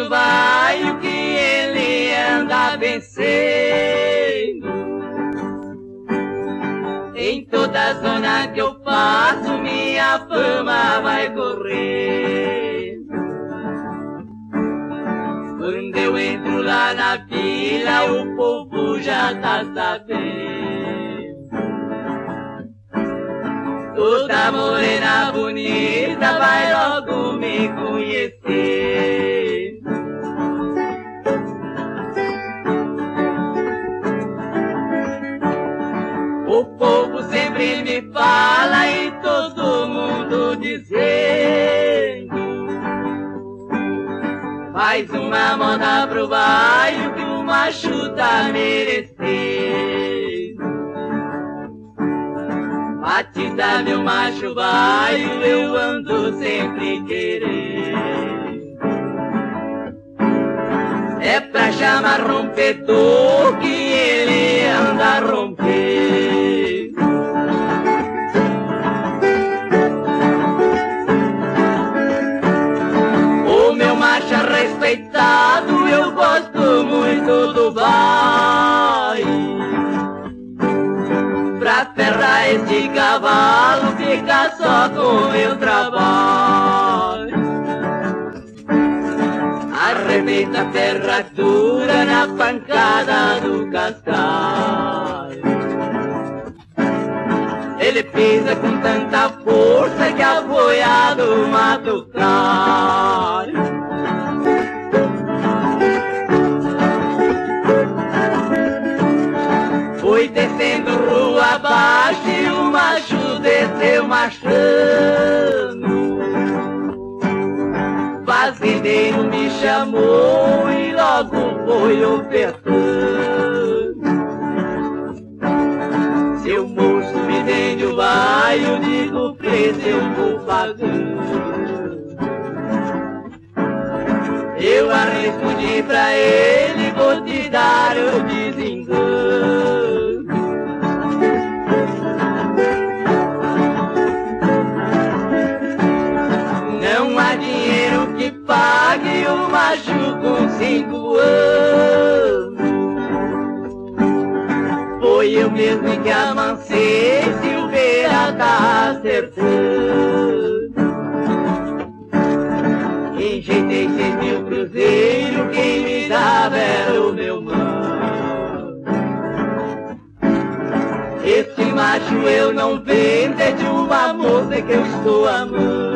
do bairro que ele anda vencendo. Em toda zona que eu passo, minha fama vai correr. Quando eu entro lá na vila, o povo já tá sabendo. Toda morena bonita vai logo me conhecer. O povo sempre me fala e todo mundo dizendo: faz uma moda pro bairro que o macho tá merecendo. Batida meu macho bairro, eu ando sempre querendo. É pra chamar rompedor que ele anda rompendo. O meu macho é respeitado, eu gosto muito do bairro. Pra ferrar este cavalo, fica só com meu trabalho. Arrebenta a ferradura na pancada do cascalho. Ele pisa com tanta força que apoiado mata o carro. Foi descendo rua abaixo e o macho desceu machando. Fazendeiro me chamou e logo foi ofertando. Seu moço me vende o bairro, digo o preço eu vou pagando. Eu respondi pra ele, vou te dar o desengano. Não há dinheiro que pague o macho com 5 anos. Foi eu mesmo que amancei, Silveira tá acertando. Enjeitei 6.000 cruzeiros, quem me dava era o meu mano. Este macho eu não vendo, é de uma moça que eu estou amando.